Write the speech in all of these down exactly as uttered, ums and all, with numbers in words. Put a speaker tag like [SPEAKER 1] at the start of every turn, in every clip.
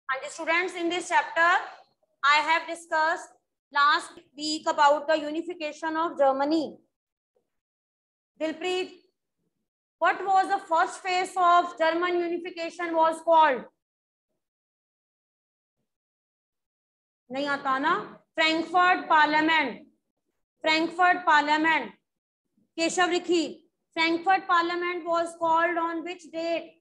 [SPEAKER 1] And the students, in this chapter, I have discussed last week about the unification of Germany. Dilpreet, what was the first phase of German unification was called? नहीं आता ना? Frankfurt Parliament. Frankfurt Parliament. Keshav Rikhi. Frankfurt Parliament was called on which date?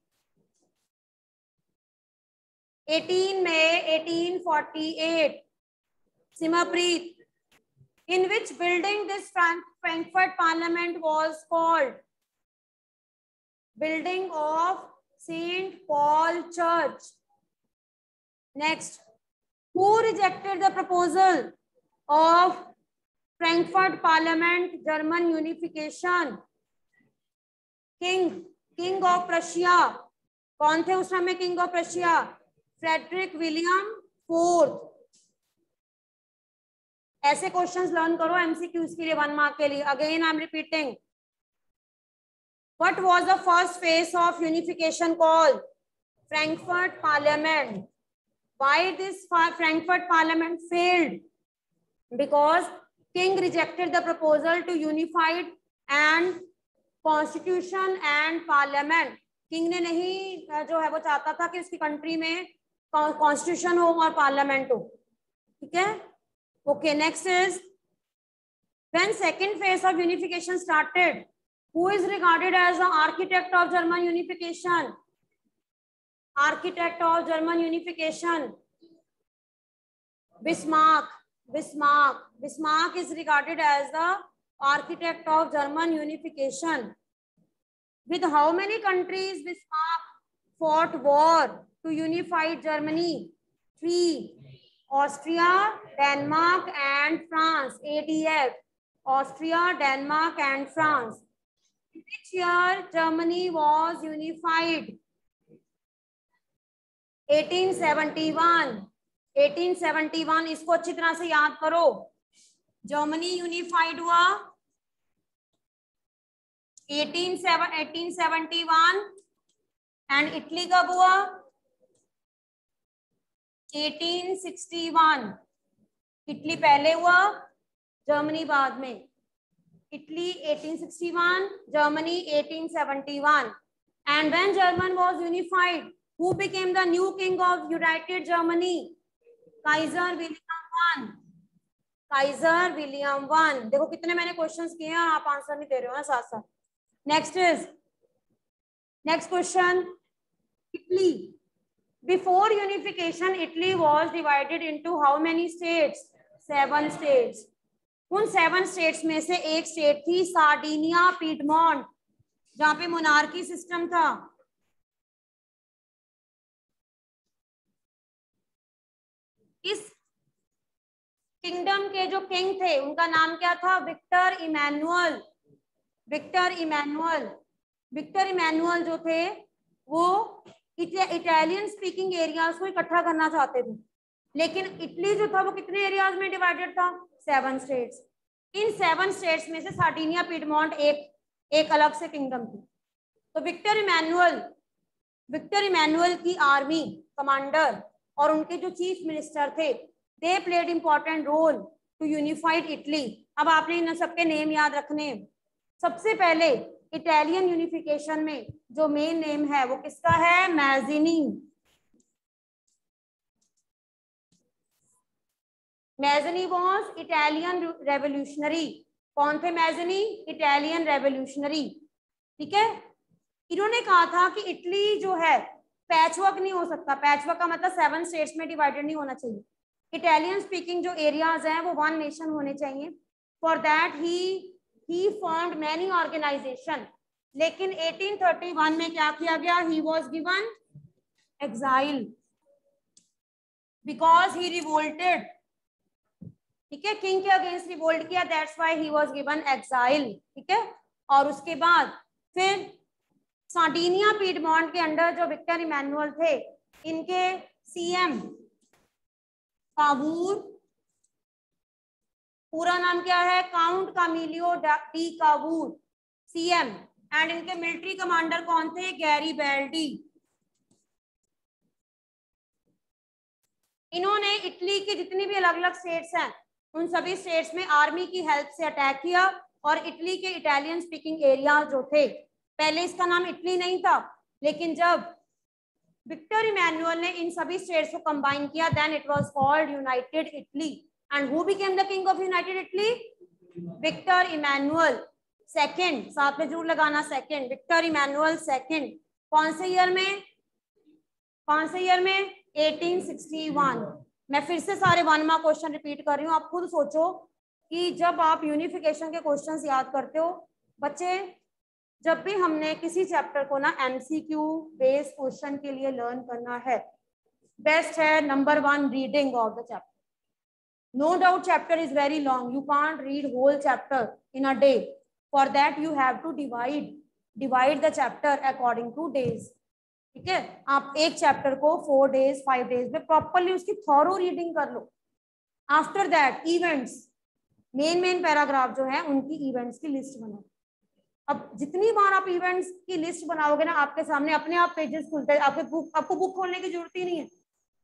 [SPEAKER 1] eighteen May eighteen forty-eight. Simapreet, in which building this Frank Frankfurt Parliament was called? Building of Saint Paul Church. Next, who rejected the proposal of Frankfurt Parliament German unification? King, King of Prussia. कौन थे उस समय King of Prussia? Frederick William fourth. ऐसे questions learn करो MCQs के लिए one mark के लिए. Again I am repeating. What was the first phase of unification called? Frankfurt parliament. Why this Frankfurt parliament failed? Because king rejected the proposal to unified and constitution and parliament. King ने नहीं जो है वो चाहता था कि उसकी country में कॉन्स्टिट्यूशन हो और पार्लियामेंट हो. ठीक है. Okay, next is when second phase of unification started, who is regarded as the architect of German unification? Architect of German unification Bismarck. Bismarck. Bismarck is regarded as the architect of German unification. With how many countries Bismarck fought war to unify Germany? Three. Austria, Denmark and France. A D F. Austria, Denmark and France. In which year Germany was unified? eighteen seventy-one. eighteen seventy-one. इसको अच्छी तरह से याद करो. Germany unified हुआ eighteen seventy-one. And Italy कब हुआ? eighteen sixty-one. Italy पहले हुआ, जर्मनी बाद में. Italy eighteen sixty-one, Germany eighteen seventy-one. And when German was unified, who became the new king of United Germany? Kaiser William one. Kaiser William one. देखो कितने मैंने questions किए हैं, आप आंसर नहीं दे रहे हो ना साथ साथ. Next is next question. Italy. Before unification, Italy was divided into how many states? Seven states. उन सेवन स्टेट्स में से एक स्टेट थी सार्डिनिया पीडमोंट, जहां पे मोनार्की सिस्टम था. इस किंगडम के जो किंग थे उनका नाम क्या था? Victor Emmanuel. Victor Emmanuel. Victor Emmanuel जो थे वो इटालियन स्पीकिंग एरियाज को इकट्ठा करना चाहते थे, लेकिन इटली जो था वो कितने एरियाज में डिवाइडेड था? Seven states. इन सेवन स्टेट्स में से सार्डिनिया पीडमोंट एक एक अलग से किंगडम थी. तो विक्टर इमैनुअल विक्टर इमैनुअल की आर्मी कमांडर और उनके जो चीफ मिनिस्टर थे, they played important role to unified Italy. अब आपने इन सबके नेम याद रखने. सबसे पहले इटालियन यूनिफिकेशन में जो मेन नेम है वो किसका है? Mazzini. Mazzini was Italian revolutionary. कौन थे मैज़िनी? Italian revolutionary. ठीक है. इन्होंने कहा था कि इटली जो है पैचवर्क नहीं हो सकता. पैचवर्क का मतलब सेवन स्टेट्स में डिवाइडेड नहीं होना चाहिए. इटालियन स्पीकिंग जो एरियाज हैं वो वन नेशन होने चाहिए. For that he he formed many organization. लेकिन eighteen thirty-one में क्या किया गया? he was given exile because he revolted. ठीक है. किंग के अगेंस्ट रिवोल्ट किया, that's why he was given exile. ठीक है. और उसके बाद फिर सार्डिनिया पीडमोंट के अंडर जो विक्टर इमैनुअल थे, इनके सीएम कावूर, पूरा नाम क्या है? Count Camillo de Cavour, CM. And इनके मिलिट्री कमांडर कौन थे? Garibaldi. इन्होंने इटली की जितनी भी अलग अलग स्टेट्स हैं उन सभी स्टेट्स में आर्मी की हेल्प से अटैक किया और इटली के इटालियन स्पीकिंग एरिया जो थे, पहले इसका नाम इटली नहीं था, लेकिन जब विक्टर इमैनुअल ने इन सभी स्टेट्स को कंबाइन किया then it was called united Italy. And who became the king of united Italy? Victor Emmanuel second, साथ में जरूर लगाना सेकंड, विक्टर इमैनुअल सेकंड। कौन से ईयर में? कौन से ईयर में? Eighteen sixty one. मैं फिर से सारे वन मार्क क्वेश्चन रिपीट कर रही हूँ। आप खुद सोचो कि जब आप यूनिफिकेशन के क्वेश्चंस याद करते हो बच्चे, जब भी हमने किसी चैप्टर को ना एमसीक्यू बेस्ड क्वेश्चन के लिए लर्न करना है, बेस्ट है number one reading of the chapter. No doubt chapter is very long, you can't read whole chapter in a day, for that you have to divide divide the chapter according to days. ठीक है, आप एक chapter को four days five days में properly उसकी thorough reading कर लो। After that events, main main paragraph जो है उनकी इवेंट्स की लिस्ट बनाओ। अब जितनी बार आप इवेंट्स की लिस्ट बनाओगे ना, आपके सामने अपने आप पेजेस खुलते हैं, आपके बुक आपको बुक खोलने की जरूरत ही नहीं है।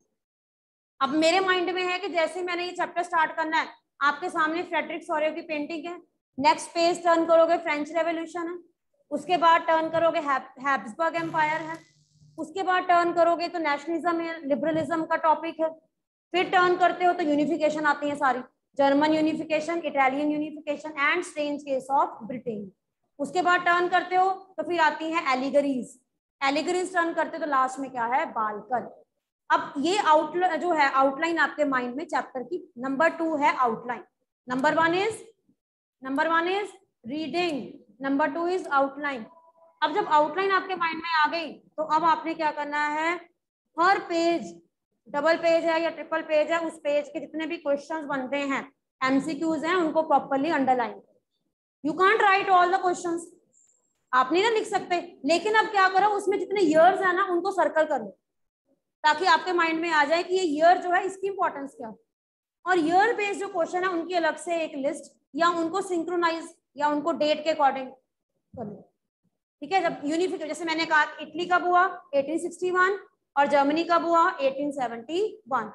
[SPEAKER 1] अब मेरे माइंड में है कि जैसे मैंने ये चैप्टर स्टार्ट करना है, आपके सामने फ्रेडरिक सॉरेल की पेंटिंग है, नेक्स्ट पेज टर्न करोगे फ्रेंच रेवोल्यूशन है, उसके बाद टर्न करोगे हैब्सबर्ग एम्पायर है, उसके बाद टर्न करोगे तो नेशनलिज्म है, लिबरलिज्म का टॉपिक है, फिर टर्न करते हो तो यूनिफिकेशन आती है सारी, German unification, Italian unification and strange case of Britain. उसके बाद टर्न करते हो तो फिर आती है एलिगरीज, एलिगरीज टर्न करते हो तो लास्ट में क्या है? बाल्कन। अब ये आउटलाइन जो है, आउटलाइन आपके माइंड में चैप्टर की नंबर टू है outline. Number one is number one is reading, number two is outline. अब जब आउटलाइन आपके माइंड में आ गई तो अब आपने क्या करना है? हर पेज, डबल पेज है या ट्रिपल पेज है, उस पेज के जितने भी क्वेश्चंस बनते हैं, एमसीक्यूज हैं, उनको properly underline. You can't write all the questions, आप नहीं ना लिख सकते, लेकिन अब क्या करो, उसमें जितने ईयर्स है ना उनको सर्कल कर लो, ताकि आपके माइंड में आ जाए कि ये ईयर जो है इसकी इंपॉर्टेंस क्या है। और ईयर बेस्ड जो क्वेश्चन है उनकी अलग से एक लिस्ट, या उनको सिंक्रोनाइज या उनको डेट के अकॉर्डिंग कर लो। ठीक है, जब यूनिफिकेशन, जैसे मैंने कहा इटली कब हुआ? एटीन सिक्सटी वन, और जर्मनी कब हुआ? Eighteen seventy one.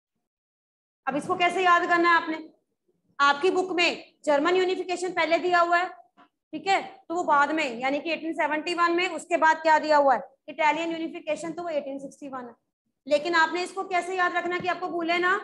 [SPEAKER 1] अब इसको कैसे याद करना है आपने? आपकी बुक में जर्मन यूनिफिकेशन पहले दिया हुआ है, ठीक है, तो वो बाद में, यानी कि एटीन सेवेंटी वन में, उसके बाद क्या दिया हुआ है? इटालियन यूनिफिकेशन, तो वो एटीन सिक्सटी वन है। लेकिन आपने इसको कैसे याद रखना कि आपको भूले ना?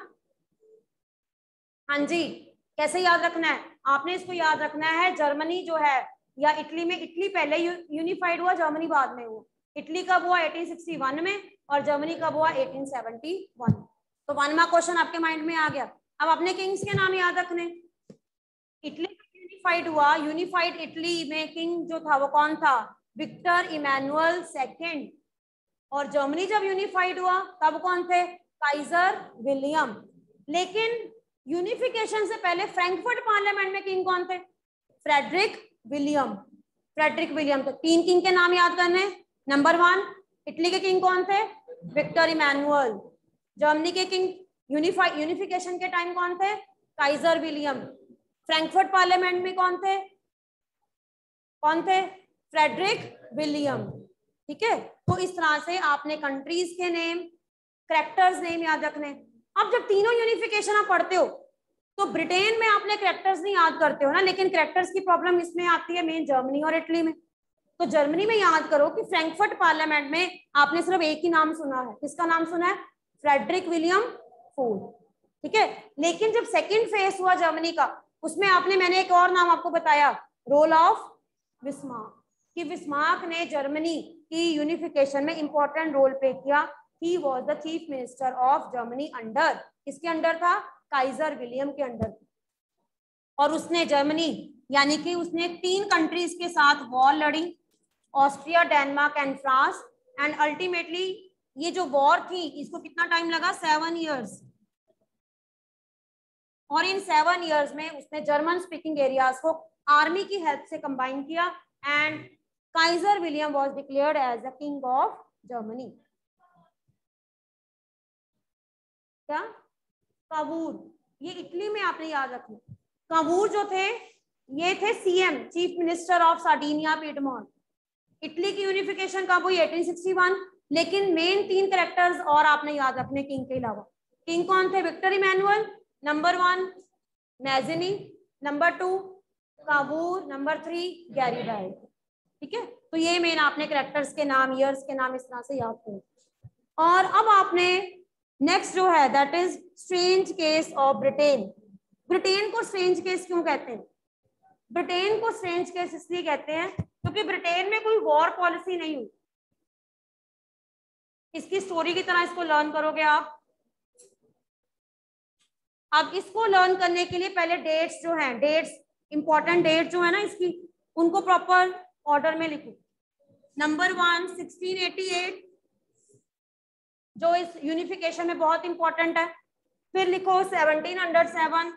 [SPEAKER 1] हाँ जी, कैसे याद रखना है? आपने इसको याद रखना है, जर्मनी जो है या इटली में, इटली पहले यूनिफाइड हुआ, जर्मनी बाद में हुआ। इटली कब हुआ? एटीन सिक्सटी वन में, और जर्मनी कब हुआ? Eighteen seventy one. तो वन मार्क क्वेश्चन आपके माइंड में आ गया। अब अपने किंग्स के नाम याद रखने। इटली यूनिफाइड हुआ, यूनिफाइड इटली में किंग जो था वो कौन था? Victor Emmanuel second. और जर्मनी जब यूनिफाइड हुआ तब कौन थे? Kaizer William. लेकिन यूनिफिकेशन से पहले फ्रैंकफर्ट पार्लियामेंट में किंग कौन थे? Frederick William. Frederick William. तो तीन किंग के नाम याद करने। नंबर वन, इटली के किंग कौन थे? Victor Emmanuel. जर्मनी के किंग यूनिफाइड यूनिफिकेशन के टाइम कौन थे? Kaizer William. फ्रैंकफर्ट पार्लियामेंट में कौन थे? कौन थे? Frederick William. ठीक है, तो इस तरह से आपने कंट्रीज के नेम, कैरेक्टर्स नेम याद रखने। अब जब तीनों यूनिफिकेशन आप पढ़ते हो तो ब्रिटेन में आपने कैरेक्टर्स नहीं याद करते हो ना, लेकिन कैरेक्टर्स की प्रॉब्लम इसमें आती है मेन जर्मनी और इटली में। तो जर्मनी में याद करो कि फ्रैंकफर्ट पार्लियामेंट में आपने सिर्फ एक ही नाम सुना है। किसका नाम सुना है? Frederick William fourth. ठीक है, लेकिन जब सेकेंड फेज हुआ जर्मनी का, उसमें आपने, मैंने एक और नाम आपको बताया, रोल ऑफ बिस्मार्क, कि बिस्मार्क ने जर्मनी की यूनिफिकेशन में इंपॉर्टेंट रोल प्ले किया। He was the chief minister of Germany under, किसके अंडर था? काइजर विलियम के अंडर। और उसने जर्मनी, यानी कि उसने तीन कंट्रीज के साथ वॉर लड़ी, Austria, Denmark and France. And ultimately ये जो वॉर थी इसको कितना टाइम लगा? Seven years. और इन सेवन इयर्स में उसने जर्मन स्पीकिंग एरियाज को आर्मी की हेल्प से कंबाइन किया and Kaiser William was declared as the king of Germany. क्या? कावूर, ये इटली में आपने याद रखना। कावूर जो थे ये थे CM, chief minister of Sardinia Piedmont. Italy की यूनिफिकेशन कब हुई? Eighteen sixty one. लेकिन मेन तीन कैरेक्टर्स और आपने याद रखने किंग के अलावा। किंग कौन थे? Victor Emmanuel number one, Mazzini number two, Cavour number three, Garibaldi. ठीक है, तो ये मेन आपने कैरेक्टर्स के नाम, ईयर्स के नाम इस तरह से याद करो। और अब आपने नेक्स्ट जो है that is strange case of Britain. Britain को स्ट्रेंज केस क्यों कहते हैं? ब्रिटेन को स्ट्रेंज केस इसलिए कहते हैं क्योंकि ब्रिटेन में कोई वॉर पॉलिसी नहीं हुई। इसकी स्टोरी की तरह इसको लर्न करोगे आप। अब इसको लर्न करने के लिए पहले डेट्स जो हैं, डेट्स इंपॉर्टेंट डेट जो है ना इसकी, उनको प्रॉपर ऑर्डर में लिखो। Number one sixteen eighty eight, जो इस यूनिफिकेशन में बहुत इंपॉर्टेंट है। फिर लिखो सेवनटीन हंड्रेड सेवन,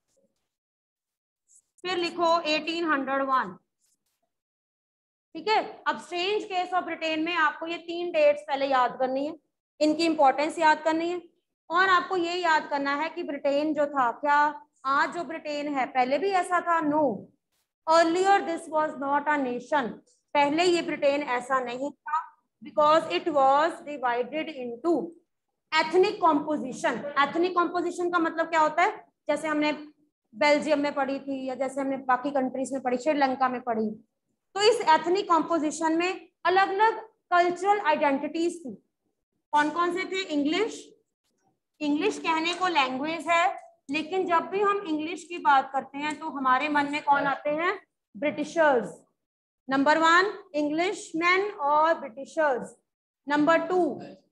[SPEAKER 1] फिर लिखो एटीन हंड्रेड वन। ठीक है, अब स्ट्रेंज केस ऑफ ब्रिटेन में आपको ये तीन डेट्स पहले याद करनी है, इनकी इंपॉर्टेंस याद करनी है, और आपको ये याद करना है कि ब्रिटेन जो था, क्या आज जो ब्रिटेन है पहले भी ऐसा था? No, earlier this was not a nation. पहले ये ब्रिटेन ऐसा नहीं था, because it was divided into ethnic composition. Ethnic composition का मतलब क्या होता है? जैसे हमने बेल्जियम में पढ़ी थी, या जैसे हमने बाकी कंट्रीज में पढ़ी, श्रीलंका में पढ़ी, तो इस एथनिक कॉम्पोजिशन में अलग अलग कल्चरल आइडेंटिटीज थी। कौन कौन से थे? इंग्लिश, इंग्लिश कहने को लैंग्वेज है, लेकिन जब भी हम इंग्लिश की बात करते हैं तो हमारे मन में कौन आते हैं? ब्रिटिशर्स। नंबर वन इंग्लिशमैन और ब्रिटिशर्स। नंबर टू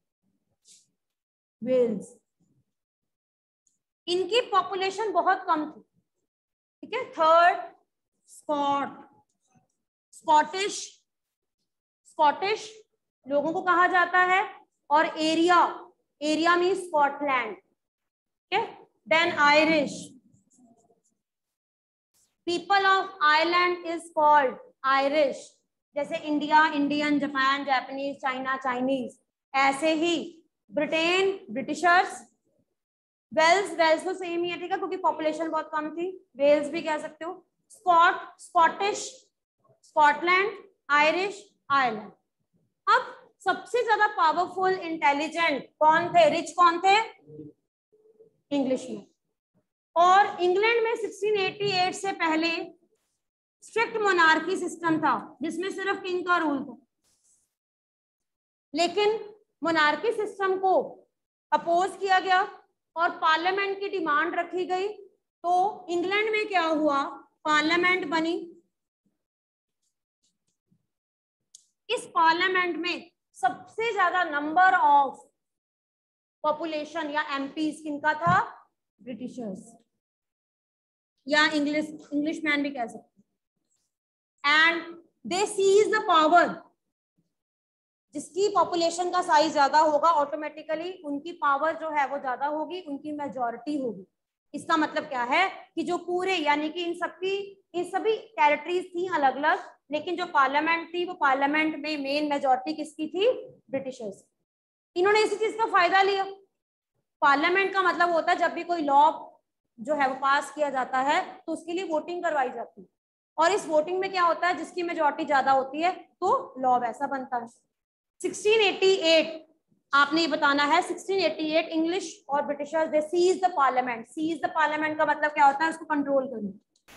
[SPEAKER 1] वेल्स, इनकी पॉपुलेशन बहुत कम थी। ठीक है, थर्ड स्कॉट, स्कॉटिश, स्कॉटिश लोगों को कहा जाता है, और एरिया, एरिया मीन स्कॉटलैंड। ठीक है, then Irish, people of Ireland is called Irish. जैसे India Indian, Japan Japanese, China Chinese, ऐसे ही ब्रिटेन ब्रिटिशर्स, वेल्स, वेल्स तो सेम ही है, ठीक है, क्योंकि पॉपुलेशन बहुत कम थी, वेल्स भी कह सकते हो। Scot, Scottish, Scotland, Irish, Ireland. अब सबसे ज्यादा पावरफुल इंटेलिजेंट कौन थे? रिच कौन थे? इंग्लिश में। और इंग्लैंड में सिक्सटीन एटी एट से पहले स्ट्रिक्ट मोनार्की सिस्टम था, जिसमें सिर्फ किंग का रूल था। लेकिन मोनार्की सिस्टम को अपोज किया गया और पार्लियामेंट की डिमांड रखी गई, तो इंग्लैंड में क्या हुआ? पार्लियामेंट बनी। इस पार्लियामेंट में सबसे ज्यादा नंबर ऑफ पॉपुलेशन या एमपीज किनका था? ब्रिटिशर्स, या इंग्लिश इंग्लिशमैन भी कह सकते हैं। And they seize the power. जिसकी पॉपुलेशन का साइज ज्यादा होगा, ऑटोमेटिकली उनकी पावर जो है वो ज्यादा होगी, उनकी मेजॉरिटी होगी। इसका मतलब क्या है कि जो पूरे, यानी कि इन सबकी इन सभी टेरिटरीज थी अलग अलग, लेकिन जो पार्लियामेंट थी वो पार्लियामेंट में मेन मेजॉरिटी किसकी थी? ब्रिटिशर्स। इन्होंने इसी चीज का फायदा लिया। पार्लियामेंट का मतलब होता है जब भी कोई लॉ जो है वो पास किया जाता है तो उसके लिए वोटिंग करवाई जाती है, और इस वोटिंग में क्या होता है? जिसकी मेजॉरिटी ज्यादा होती है तो लॉ वैसा बनता है। सिक्सटीन एटी एट आपने ये बताना है, सिक्सटीन एटी एट इंग्लिश और Britishers they seize the parliament. Seize the parliament का मतलब क्या होता है? उसको कंट्रोल करना।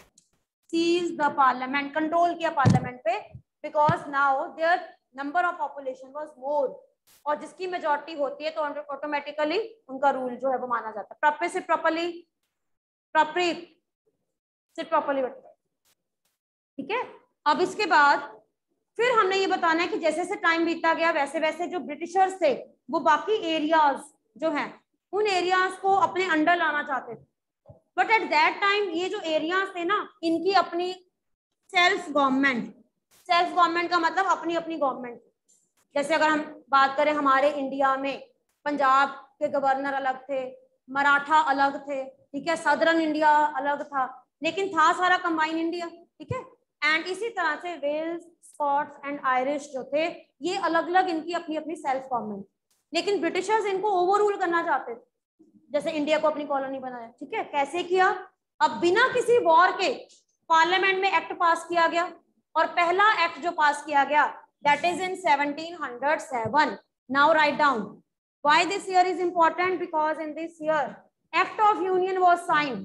[SPEAKER 1] सीज द पार्लियामेंट, कंट्रोल किया पार्लियामेंट पे, because now their number of population was more, और जिसकी मेजॉरिटी होती है तो ऑटोमेटिकली उनका रूल जो है वो माना जाता है। प्रॉपर से प्रॉपर्ली, प्रॉपरी से प्रॉपर्ली बताया। ठीक है, अब इसके बाद फिर हमने ये बताना है कि जैसे जैसे टाइम बीतता गया वैसे वैसे जो ब्रिटिशर्स थे वो बाकी एरियाज जो हैं उन एरियाज को अपने अंडर लाना चाहते थे। बट एट दैट टाइम ये जो एरियाज थे ना, इनकी अपनी सेल्फ गवर्नमेंट, सेल्फ गवर्नमेंट का मतलब अपनी अपनी गवर्नमेंट। जैसे अगर हम बात करें हमारे इंडिया में, पंजाब के गवर्नर अलग थे, मराठा अलग थे, ठीक है, सदर्न इंडिया अलग था, लेकिन था सारा कंबाइन इंडिया। ठीक है, एंड इसी तरह से वेल्स, स्कॉट्स एंड आयरिश जो थे ये अलग अलग, इनकी अपनी अपनी सेल्फ गवर्नमेंट। लेकिन ब्रिटिशर्स इनको ओवररूल करना चाहते थे, जैसे इंडिया को अपनी कॉलोनी बनाया। ठीक है, कैसे किया? अब बिना किसी वॉर के पार्लियामेंट में एक्ट पास किया गया, और पहला एक्ट जो पास किया गया that is in seventeen hundred seven. Now right down, Why this year is important? Because in this year, Act of Union was signed.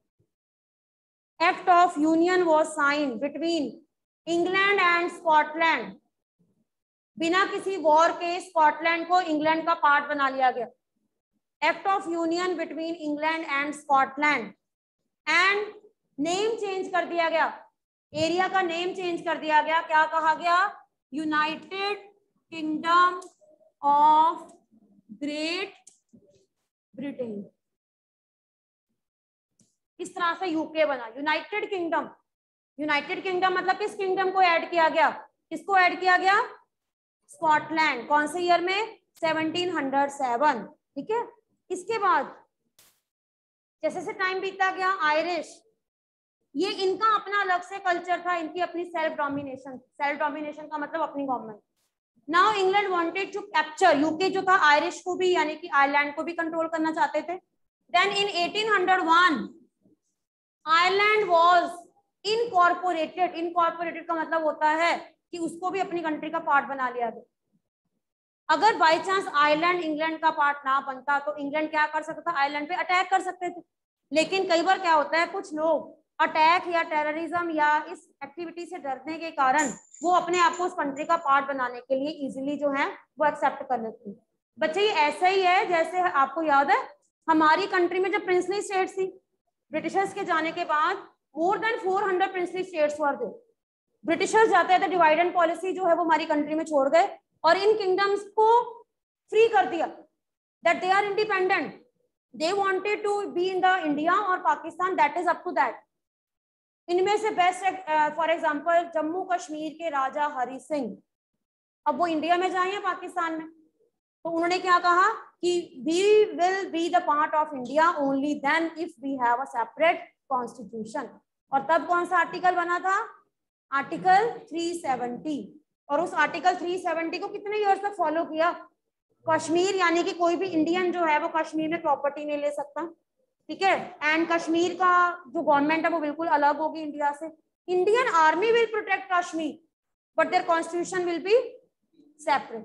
[SPEAKER 1] Act of Union was signed between England and Scotland. बिना किसी war के Scotland को England का part बना लिया गया. Act of union between England and Scotland. And name change कर दिया गया, एरिया का नेम चेंज कर दिया गया. क्या कहा गया? United Kingdom of Great Britain. इस तरह से यूके बना. United kingdom. यूनाइटेड किंगडम मतलब किस किंगडम को ऐड किया गया? किसको ऐड किया गया? स्कॉटलैंड. कौन से ईयर में? Seventeen hundred seven. ठीक है. इसके बाद जैसे से टाइम बीता गया, आयरिश, ये इनका अपना अलग से कल्चर था, इनकी अपनी सेल्फ डोमिनेशन. सेल्फ डोमिनेशन का मतलब अपनी government. Now England wanted to capture UK जो था, आयरिश को भी यानी कि आयरलैंड को भी कंट्रोल करना चाहते थे. Then in eighteen hundred one Ireland was incorporated. Incorporated का मतलब होता है कि उसको भी अपनी कंट्री का पार्ट बना लिया गया. अगर बाय चांस आयरलैंड इंग्लैंड का पार्ट ना बनता तो इंग्लैंड क्या कर सकता था? आयरलैंड पे अटैक कर सकते थे. लेकिन कई बार क्या होता है, कुछ लोग अटैक या टेररिज्म या इस एक्टिविटी से डरने के कारण वो अपने आप को उस कंट्री का पार्ट बनाने के लिए इजीली जो है वो एक्सेप्ट कर लेते हैं. बच्चे ये ऐसा ही है जैसे आपको याद है हमारी कंट्री में जब प्रिंसली स्टेट्स थी, ब्रिटिशर्स के जाने के बाद more than four hundred princely states were थे. ब्रिटिशर्स जाते थे, डिवाइड एंड पॉलिसी जो है वो हमारी कंट्री में छोड़ गए और इन किंगडम्स को फ्री कर दिया, that they are independent. They wanted to be in the India और Pakistan, that is up to that. इनमें से best for example Jammu Kashmir के राजा हरि सिंह, अब वो इंडिया में जाए या पाकिस्तान में, तो उन्होंने क्या कहा कि we will be the part of India only then if we have a separate constitution. और तब कौन सा आर्टिकल बना था? Article three seventy. और उस आर्टिकल थ्री सेवेंटी को कितने ईयर्स तक फॉलो किया? कश्मीर यानी कि कोई भी इंडियन जो है वो कश्मीर में प्रॉपर्टी नहीं ले सकता. ठीक है. एंड कश्मीर का जो गवर्नमेंट है वो बिल्कुल अलग होगी इंडिया से. Indian army will protect Kashmir but their constitution will be separate.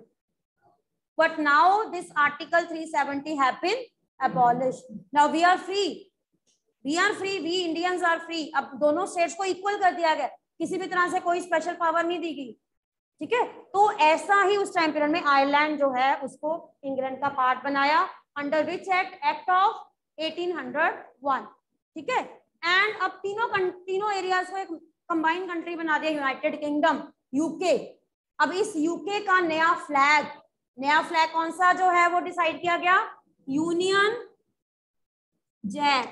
[SPEAKER 1] But now this article three seventy have been abolished. Now we are free. We are free. We Indians are free. अब दोनों states को equal कर दिया गया, किसी भी तरह से कोई स्पेशल पावर नहीं दी गई. ठीक है. तो ऐसा ही उस टाइम पीरियड में आयरलैंड जो है उसको इंग्लैंड का पार्ट बनाया. Under which act? Act of eighteen hundred one. ठीक है. एंड अब तीनों तीनों एरियाज को एक कंबाइंड कंट्री बना दिया, यूनाइटेड किंगडम, यूके. अब इस यूके का नया फ्लैग, नया फ्लैग कौन सा जो है वो डिसाइड किया गया? Union Jack.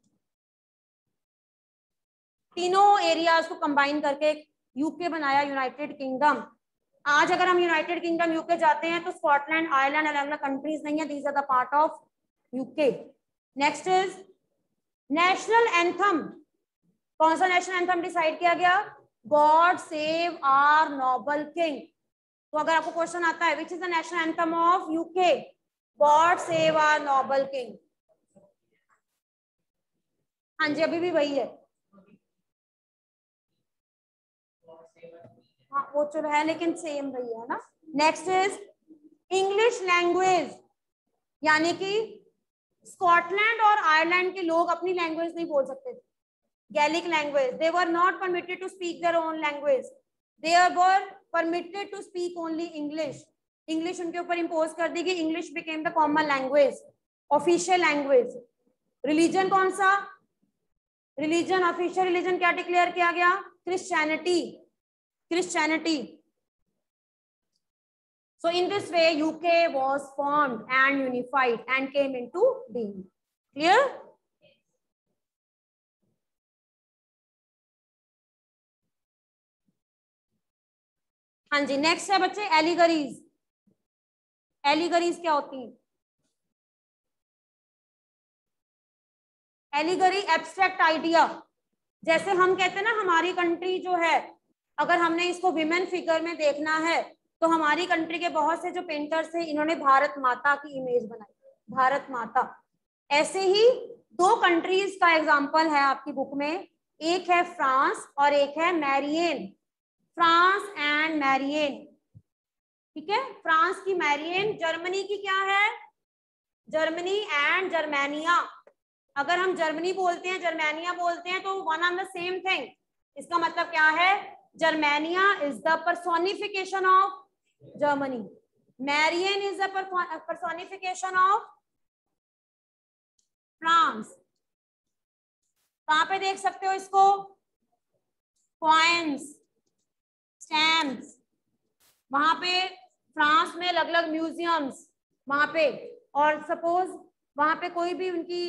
[SPEAKER 1] तीनों एरियाज को कंबाइन करके यूके बनाया, यूनाइटेड किंगडम. आज अगर हम यूनाइटेड किंगडम यूके जाते हैं तो स्कॉटलैंड, आयरलैंड अलग अलग कंट्रीज नहीं है, these are the part of UK. Next is national anthem. कौन सा नेशनल एंथम डिसाइड किया गया? God save our noble king. तो अगर आपको क्वेश्चन आता है which is the national anthem of UK? God save our noble king. हाँ जी, अभी भी वही है. हाँ वो चलो है लेकिन सेम वही है ना. Next is English language. यानी कि स्कॉटलैंड और आयरलैंड के लोग अपनी लैंग्वेज नहीं बोल सकते थे, gallic language. They were not permitted to speak their own language. They were permitted to speak only English. English उनके ऊपर इम्पोज कर दी गई. English became the common language, official language. Religion कौन सा? रिलीजन, ऑफिशियल रिलीजन क्या declare किया गया? Christianity. Christianity. So in this way U K was formed and unified and came into being. Clear? हाँ जी. नेक्स्ट है बच्चे एलिगरीज. एलिगरीज क्या होती है? Allegory abstract idea. जैसे हम कहते हैं ना हमारी कंट्री जो है, अगर हमने इसको विमेन फिगर में देखना है तो हमारी कंट्री के बहुत से जो पेंटर्स थे इन्होंने भारत माता की इमेज बनाई, भारत माता. ऐसे ही दो कंट्रीज का एग्जांपल है आपकी बुक में, एक है फ्रांस और एक है मैरियन. France and Marrion. ठीक है, फ्रांस की मैरियन, जर्मनी की क्या है, जर्मनी एंड जर्मेनिया। अगर हम जर्मनी बोलते हैं, जर्मेनिया बोलते हैं तो one on the same thing. इसका मतलब क्या है, Germania is the personification of Germany, Marianne is the personification of France. कहां पे देख सकते हो इसको, कॉइन्स, स्टैम्प्स, वहां पे फ्रांस में अलग अलग म्यूजियम्स वहां पे, और सपोज वहां पे कोई भी उनकी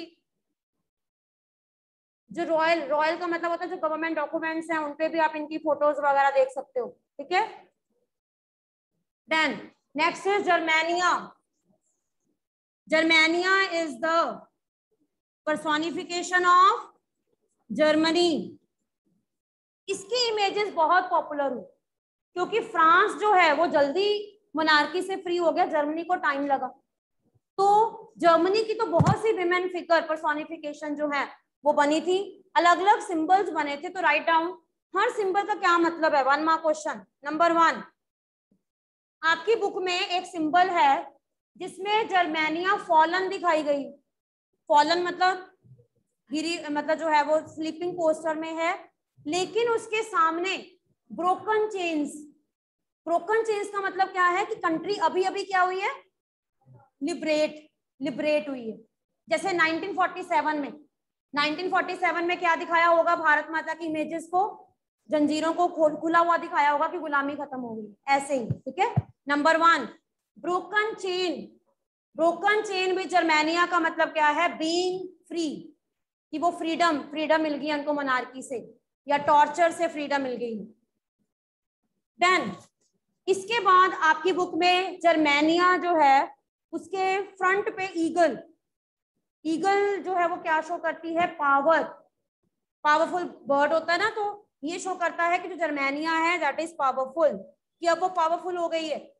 [SPEAKER 1] जो रॉयल, रॉयल का मतलब होता है जो गवर्नमेंट डॉक्यूमेंट्स हैं, उनपे भी आप इनकी फोटोज वगैरह देख सकते हो। ठीक है, then next is Germania. Germania is the personification of Germany. इसकी इमेजेस बहुत पॉपुलर हुई क्योंकि फ्रांस जो है वो जल्दी मोनार्की से फ्री हो गया, जर्मनी को टाइम लगा। तो जर्मनी की तो बहुत सी विमेन फिगर पर्सोनिफिकेशन जो है वो बनी थी, अलग अलग सिंबल्स बने थे। तो राइट डाउन हर सिंबल का क्या मतलब है। One mark question number one, आपकी बुक में एक सिंबल है जिसमें जर्मेनिया फॉलन दिखाई गई। फॉलन मतलब गिरी, मतलब जो है वो स्लीपिंग पोस्टर में है, लेकिन उसके सामने ब्रोकन चेन्स। ब्रोकन चेन्स का मतलब क्या है कि कंट्री अभी अभी क्या हुई है, लिबरेट लिबरेट हुई है। जैसे नाइनटीन फोर्टी सेवन में नाइनटीन फोर्टी सेवन में क्या दिखाया होगा, भारत माता की इमेजेस को, जंजीरों को खुला हुआ दिखाया होगा कि गुलामी खत्म हो गई, ऐसे ही। ठीक है, number one broken chain. Broken chain with Germania का मतलब क्या है, बीइंग फ्री, कि वो फ्रीडम फ्रीडम मिल गई उनको मोनार्की से, या टॉर्चर से फ्रीडम मिल गई। देन इसके बाद आपकी बुक में जर्मेनिया जो है उसके फ्रंट पे ईगल, ईगल जो है वो क्या शो करती है, पावर, पावरफुल बर्ड होता है ना, तो ये शो करता है कि जो जर्मेनिया है दैट इज पावरफुल, कि अब वो पावरफुल हो गई है।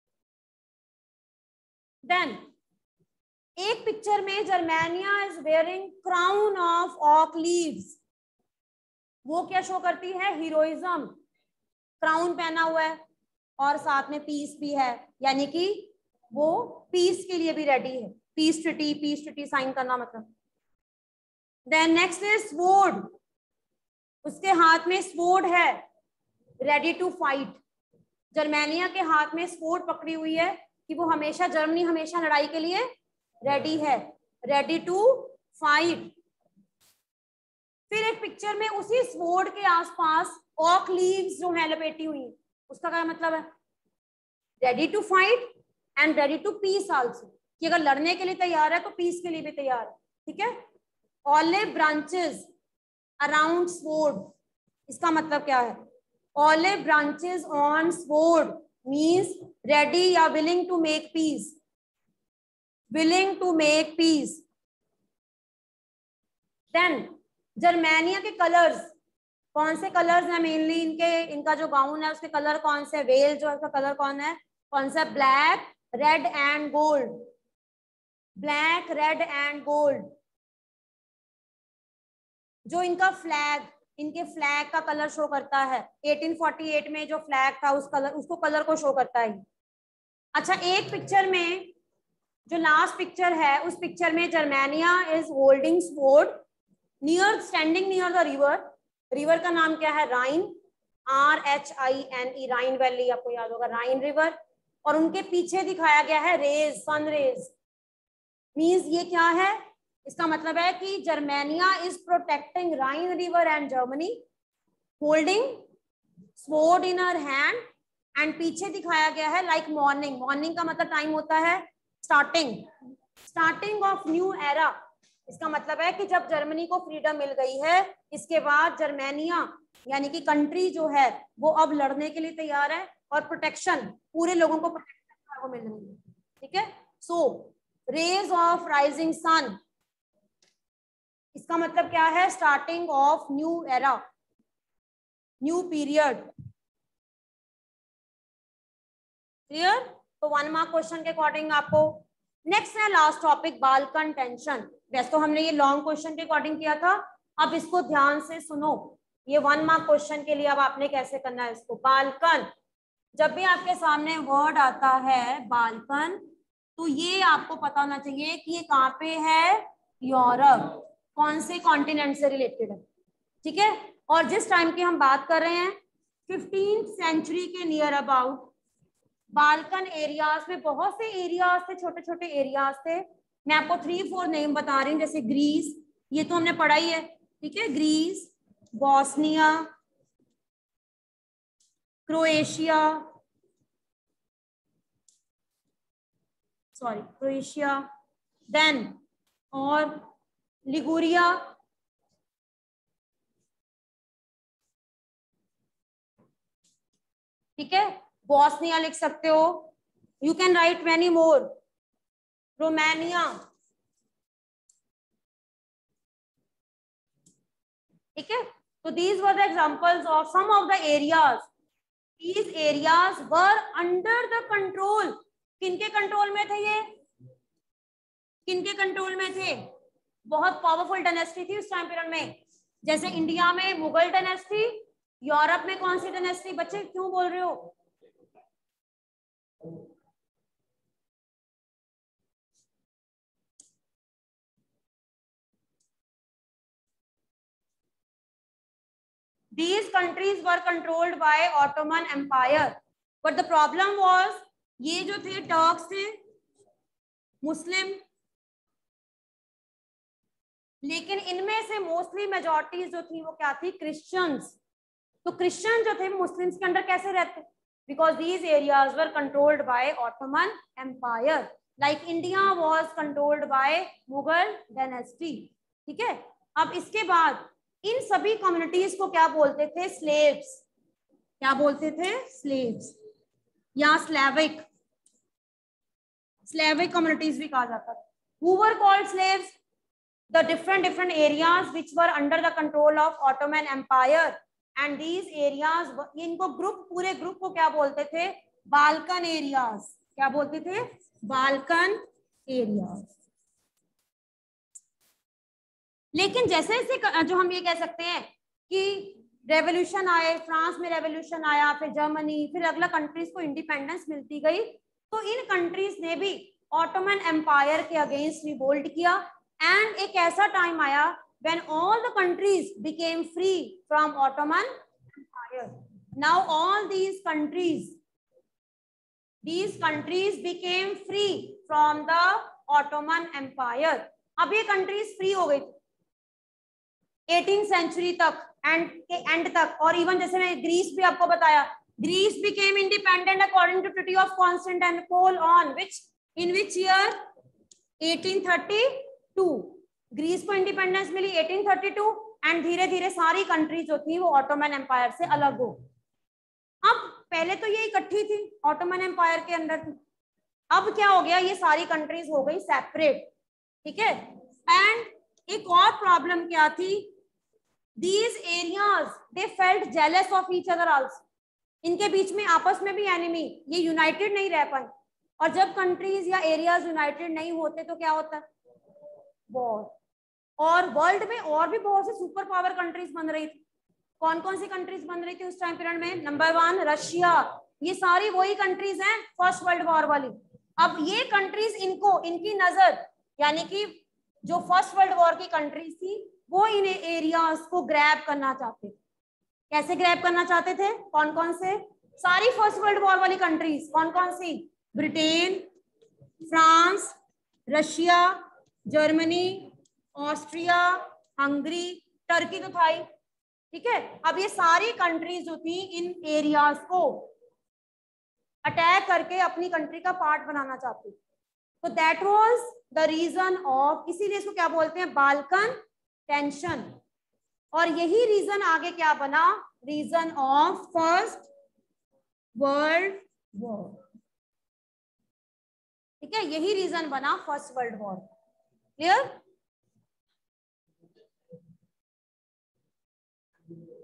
[SPEAKER 1] देन एक पिक्चर में Germania is wearing crown of oak leaves. वो क्या शो करती है, हीरोइज्म, क्राउन पहना हुआ है और साथ में पीस भी है, यानी कि वो पीस के लिए भी रेडी है, peace treaty, peace treaty sign करना मतलब। देन नेक्स्ट इज स्वॉर्ड, उसके हाथ में स्वॉर्ड है, रेडी टू फाइट। जर्मेनिया के हाथ में स्वॉर्ड पकड़ी हुई है कि वो हमेशा, जर्मनी हमेशा लड़ाई के लिए रेडी है, रेडी टू फाइट। फिर एक पिक्चर में उसी स्वॉर्ड के आसपास ऑक लीव्स जो है लपेटी हुई है, उसका क्या मतलब है, ready to fight and ready to peace also, कि अगर लड़ने के लिए तैयार है तो पीस के लिए भी तैयार है। ठीक है, ऑलिव ब्रांचेस अराउंड स्वॉर्ड, इसका मतलब क्या है, olive branches on sword means ready या willing to make peace, willing to make peace. Then Germania के कलर्स, कौन से कलर्स हैं मेनली इनके, इनका जो गाउन है उसके कलर कौन से, वेल जो है उसका कलर कौन है, कौन सा, black red and gold, black red and gold. जो इनका फ्लैग, इनके फ्लैग का कलर शो करता है, एटीन फोर्टी एट में जो फ्लैग था उस कलर, उसको कलर को शो करता है। अच्छा, एक पिक्चर में जो लास्ट पिक्चर है उस पिक्चर में Germania is holding sword near, standing near the river. River का नाम क्या है, Rhine, R H I N E, Rhine valley, आपको याद होगा, राइन रिवर। और उनके पीछे दिखाया गया है रेज, सन रेज। मींस ये क्या है, इसका मतलब है कि Germania is protecting Rhine river and Germany, holding sword in her hand, and पीछे दिखाया गया है लाइक मॉर्निंग। मॉर्निंग का मतलब टाइम होता है starting, starting of new era. इसका मतलब है कि जब जर्मनी को फ्रीडम मिल गई है, इसके बाद जर्मेनिया यानी कि कंट्री जो है वो अब लड़ने के लिए तैयार है और प्रोटेक्शन, पूरे लोगों को प्रोटेक्शन को मिल रही है। ठीक है, so rays of rising sun, इसका मतलब क्या है, starting of new era, new period. Clear, तो वन मार्क क्वेश्चन के अकॉर्डिंग आपको। नेक्स्ट है लास्ट टॉपिक, बाल्कन टेंशन। वैसे तो हमने ये लॉन्ग क्वेश्चन के अकॉर्डिंग किया था, अब इसको ध्यान से सुनो, ये वन मार्क क्वेश्चन के लिए अब आपने कैसे करना है इसको। बाल्कन, जब भी आपके सामने वर्ड आता है बाल्कन, तो ये आपको पता होना चाहिए कि ये कहाँ पे है, यूरोप, कौन से कॉन्टिनेंट से रिलेटेड है, ठीक है। और जिस टाइम की हम बात कर रहे हैं फिफ्टीन सेंचुरी के नियर अबाउट, बाल्कन एरियाज में बहुत से एरियाज थे, छोटे छोटे एरियाज थे। मैं आपको थ्री फोर नेम बता रही हूँ, जैसे ग्रीस, ये तो हमने पढ़ा ही है, ठीक है, Greece, Bosnia, Croatia, sorry Croatia, then और लिगुरिया, ठीक है, बॉस्निया लिख सकते हो, you can write many more, Romania, ठीक है। तो these were the examples of some of the areas, these areas were under the control, किनके कंट्रोल में थे ये, किनके कंट्रोल में थे, बहुत पावरफुल डायनेस्टी थी उस टाइम पीरियड में। जैसे इंडिया में मुगल डायनेस्टी, यूरोप में कौन सी डायनेस्टी, बच्चे क्यों बोल रहे हो, these countries were controlled by Ottoman Empire, but the problem was ये जो थे टर्क्स थे, मुस्लिम, लेकिन इनमें से मोस्टली मेजॉरिटीज जो थी वो क्या थी, क्रिश्चियंस। तो क्रिश्चियन जो थे मुस्लिम्स के अंडर कैसे रहते, because these areas were controlled by Ottoman empire, like India was controlled by Mughal dynasty, ठीक है। अब इसके बाद इन सभी कम्युनिटीज को क्या बोलते थे, स्लेव्स, क्या बोलते थे, स्लेव्स या स्लेविक, स्लेविक कम्युनिटीज भी कहा जाता था। Who were called slaves, the different different areas which were under the control of Ottoman Empire, and these areas, इनको ग्रुप, पूरे ग्रुप को क्या बोलते थे, बाल्कन एरियाज, क्या बोलते थे, बाल्कन एरियाज। लेकिन जैसे जैसे जो हम ये कह सकते हैं कि रेवोल्यूशन आए, फ्रांस में रेवोल्यूशन आया, फिर जर्मनी, फिर अगला कंट्रीज को इंडिपेंडेंस मिलती गई, तो इन कंट्रीज ने भी ऑटोमन एम्पायर के अगेंस्ट रिवोल्ट किया, एंड एक ऐसा टाइम आया when all the countries became free from Ottoman Empire. Now all these countries, these countries became free from the Ottoman Empire. अब ये कंट्रीज फ्री हो गई एटीन सेंचुरी तक, एंड के एंड तक। और इवन जैसे मैं ग्रीस भी आपको बताया, Greece became independent according to Treaty of Constantinople on which, in which year, eighteen thirty two. Greece को इंडिपेंडेंस मिली एटीन थर्टी टू, एंड धीरे धीरे सारी कंट्रीज जो थी वो ऑटोमन एम्पायर से अलग हो। अब पहले तो ये इकट्ठी थी, ऑटोमन एम्पायर के अंदर थी, अब क्या हो गया, ये सारी कंट्रीज हो गई सेपरेट, ठीक है। एंड एक और प्रॉब्लम क्या थी, these areas they felt jealous of each other also, इनके बीच में आपस में भी एनिमी, ये यूनाइटेड नहीं रह पाए, और जब कंट्रीज या एरियाज यूनाइटेड नहीं होते तो क्या होता है, वॉर। और वर्ल्ड में और भी बहुत से सुपर पावर कंट्रीज बन रही थी, कौन कौन सी कंट्रीज बन रही थी उस टाइम पीरियड में, नंबर वन रशिया, ये सारी वही कंट्रीज हैं फर्स्ट वर्ल्ड वॉर वाली। अब ये कंट्रीज, इनको, इनकी नजर, यानी कि जो फर्स्ट वर्ल्ड वॉर की कंट्रीज थी वो इन एरियाज को ग्रैब करना चाहते थे। कैसे ग्रैब करना चाहते थे, कौन कौन से, सारी फर्स्ट वर्ल्ड वॉर वाली कंट्रीज, कौन कौन सी, Britain, France, Russia, Germany, Austria, Hungary, Turkey तो था ही, ठीक है। अब ये सारी कंट्रीज जो थी इन एरियाज को अटैक करके अपनी कंट्री का पार्ट बनाना चाहती, तो that was the reason of, इसीलिए इसको क्या बोलते हैं, बाल्कन टेंशन। और यही रीजन आगे क्या बना, reason of first world war, ठीक है, यही रीजन बना फर्स्ट वर्ल्ड वॉर। क्लियर?